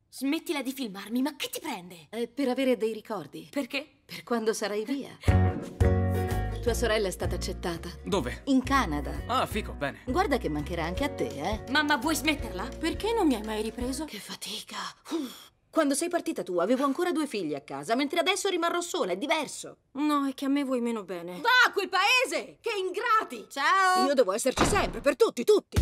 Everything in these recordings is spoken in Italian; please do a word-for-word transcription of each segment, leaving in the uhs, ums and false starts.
Smettila di filmarmi, ma che ti prende? È per avere dei ricordi. Perché? Per quando sarai via. Tua sorella è stata accettata. Dove? In Canada. Ah, fico, bene. Guarda che mancherà anche a te, eh? Mamma, vuoi smetterla? Perché non mi hai mai ripreso? Che fatica. Quando sei partita tu avevo ancora due figli a casa, mentre adesso rimarrò sola, è diverso. No, è che a me vuoi meno bene. Va a quel paese! Che ingrati! Ciao! Io devo esserci sempre, per tutti, tutti!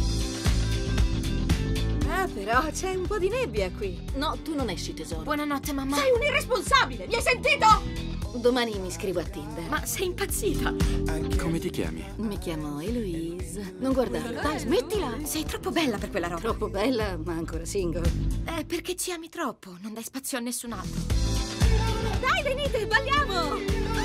Ah, però c'è un po' di nebbia qui. No, tu non esci, tesoro. Buonanotte, mamma. Sei un irresponsabile, mi hai sentito? Domani mi iscrivo a Tinder. Ma sei impazzita? Come ti chiami? Mi chiamo Eloise. Non guardarlo, dai, smettila! Sei troppo bella per quella roba. Troppo bella, ma ancora single. È perché ci ami troppo, non dai spazio a nessun altro. Dai, venite, balliamo!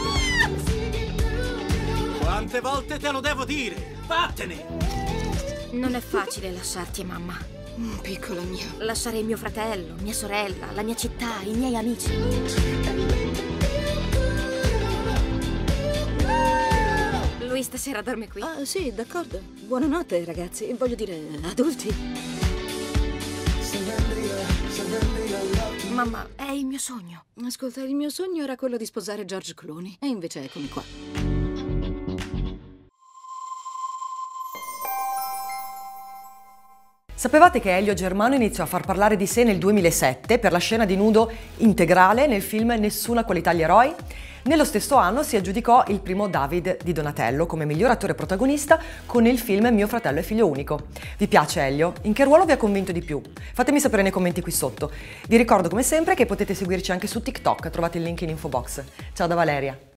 Quante volte te lo devo dire? Vattene! Non è facile lasciarti, mamma. Mm, piccolo mio. Lasciare mio fratello, mia sorella, la mia città, i miei amici. Lui stasera dorme qui. Ah, sì, d'accordo. Buonanotte, ragazzi. Voglio dire, adulti. Mamma, è il mio sogno. Ascolta, il mio sogno era quello di sposare George Clooney. E invece eccomi qua. Sapevate che Elio Germano iniziò a far parlare di sé nel duemilasette per la scena di nudo integrale nel film Nessuna qualità gli eroi? Nello stesso anno si aggiudicò il primo David di Donatello come miglior attore protagonista con il film Mio fratello è figlio unico. Vi piace Elio? In che ruolo vi ha convinto di più? Fatemi sapere nei commenti qui sotto. Vi ricordo come sempre che potete seguirci anche su TikTok, trovate il link in info box. Ciao da Valeria!